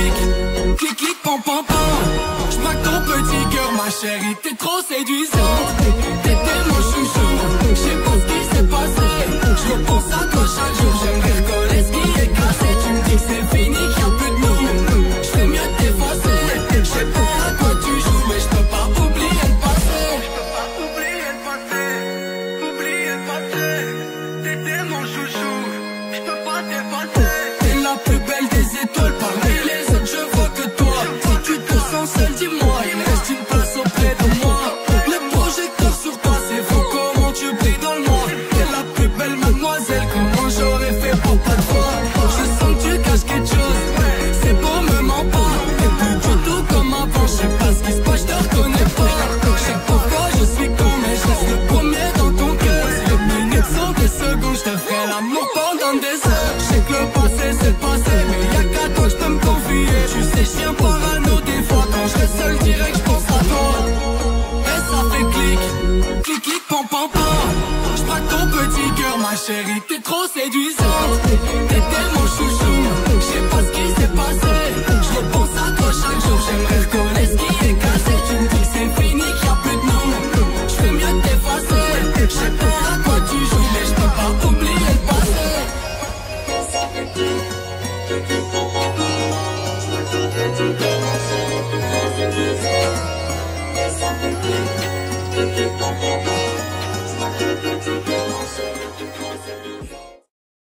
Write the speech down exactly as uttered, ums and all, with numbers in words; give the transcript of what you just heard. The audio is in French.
clic, clic, clic, pam, pam, pam. J'braque ton petit cœur, ma chérie, t'es trop séduisante. T'étais mon chouchou, j'sais pas ce qui s'est passé. J'repense à toi chaque jour, j'aimerais reconnaître ce qui est cassé. Tu me dis que c'est fini, qu'il y a plus de nous. J'fais mieux de t'effacer. J'sais pas à quoi tu joues, mais j'peux pas oublier le passé. J'peux pas oublier le passé, oublier le passé. T'étais mon chouchou, j'peux pas t'effacer. T'es la plus belle des étoiles, parmi les autres je vois que toi. Si tu te sens seul, dis-moi, il me reste une place auprès de moi. Le projecteur sur toi, c'est fou comment tu brilles dans le monde. T'es la plus belle mademoiselle, comment j'aurais fait pour pas te voir. Je sens que tu caches quelque chose, c'est beau, me mens pas. T'es plus du tout comme avant, je sais pas ce qui se passe, je te reconnais pas. Je sais pourquoi je suis con, mais je reste le premier dans ton cœur. Les minutes sont des secondes, je te ferai l'amour pendant des heures. Je sais que le passé c'est le passé, mais y'a qu'à toi que je peux me confier. Tu sais, chien parano des fois, quand je reste seul direct, je pense à toi. Et ça fait clic, clic, clic, pam, pam, pam. J'braque ton petit cœur, ma chérie, t'es trop séduisante. T'étais mon chouchou.